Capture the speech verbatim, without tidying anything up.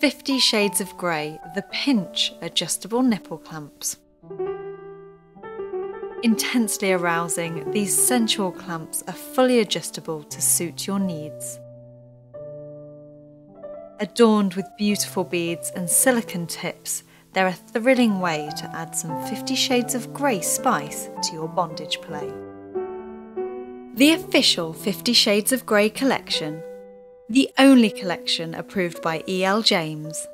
Fifty Shades of Grey, the Pinch Adjustable Nipple Clamps. Intensely arousing, these sensual clamps are fully adjustable to suit your needs. Adorned with beautiful beads and silicone tips, they're a thrilling way to add some Fifty Shades of Grey spice to your bondage play. The official Fifty Shades of Grey collection, the only collection approved by E L James.